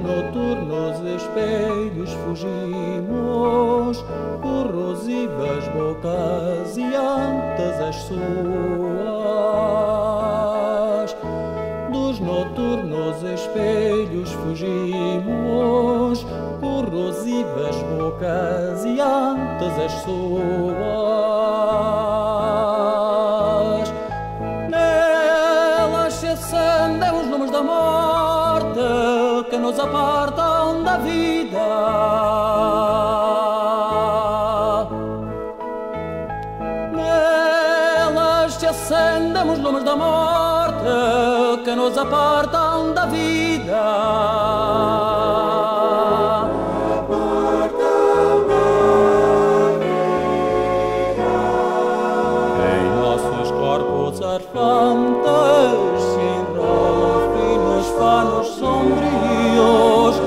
noturnos espelhos fugimos, corrosivas bocas e antes as suas. Dos noturnos espelhos fugimos, corrosivas bocas e antes as suas. Nelas se acendem os lumes da morte que nos apartam da vida. Nelas se acendem os lumes da morte que nos apartam da vida. Arfantes se enrolam finos panos sombrios,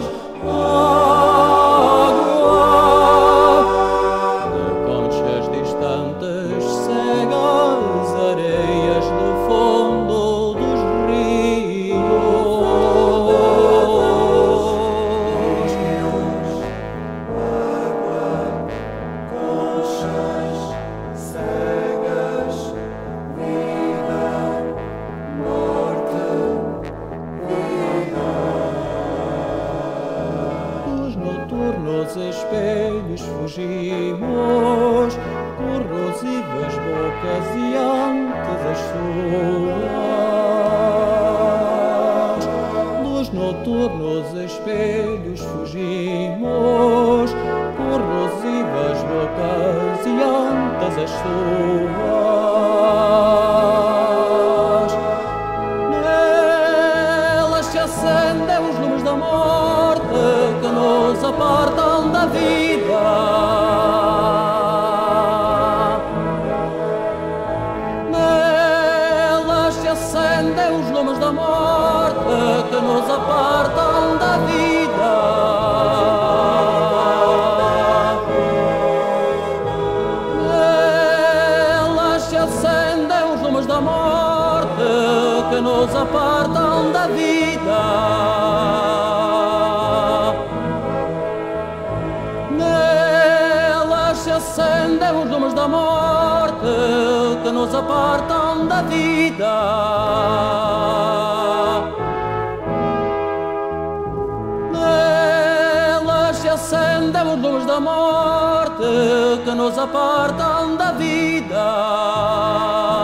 água de conchas distantes, cegas areias no fundo dos rios. Água, conchas, cegas, noturnos espelhos fugimos, corrosivas bocas e antes as suas. Dos noturnos espelhos fugimos, corrosivas bocas e antes as suas. Nelas se acendem os lumes da morte que nos apartam da vida. Nelas se acendem os lumes da morte que nos apartam da vida. Nelas se acendem os lumes da morte que nos apartam da vida. Acendem os lumes da morte que nos apartam da vida. Nelas se acendem os lumes da morte que nos apartam da vida.